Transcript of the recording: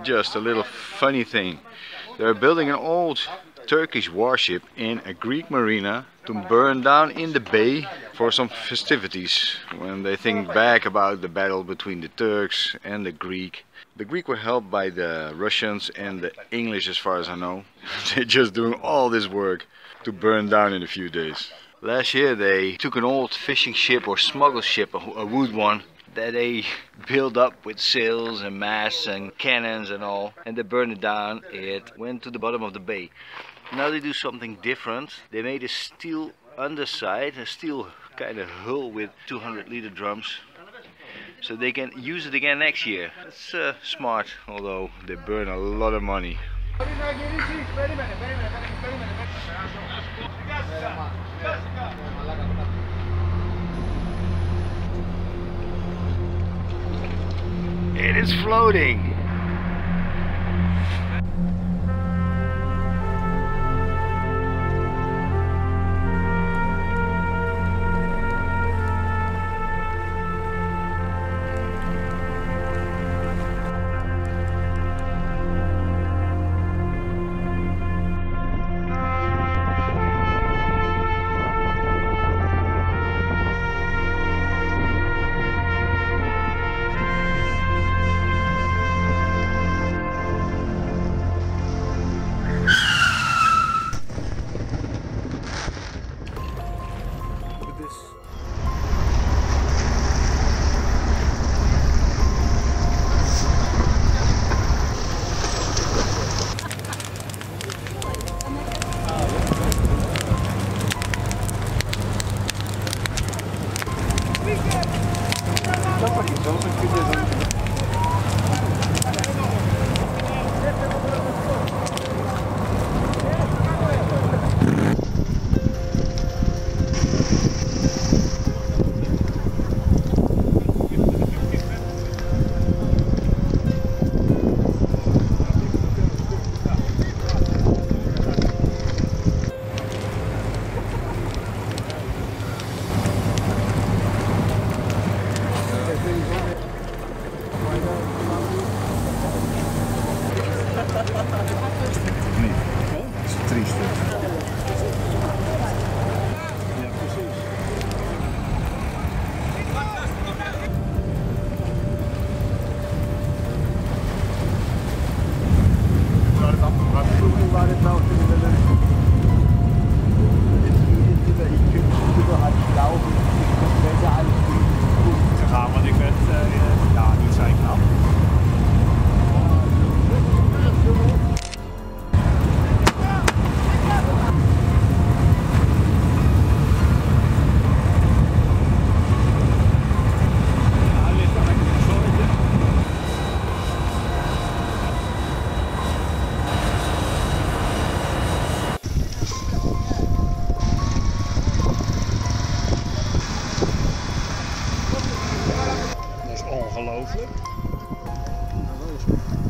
just a little funny thing. They're building an old Turkish warship in a Greek marina to burn down in the bay for some festivities when they think back about the battle between the Turks and the Greek. The Greek were helped by the Russians and the English, as far as I know. They're just doing all this work to burn down in a few days. Last year they took an old fishing ship or smuggle ship, a wood one, that they built up with sails and masts and cannons and all, and they burned it down. It went to the bottom of the bay. Now they do something different. They made a steel underside, a steel kind of hull with 200-liter drums, so they can use it again next year. It's smart, although they burn a lot of money. It is floating! Ongelooflijk.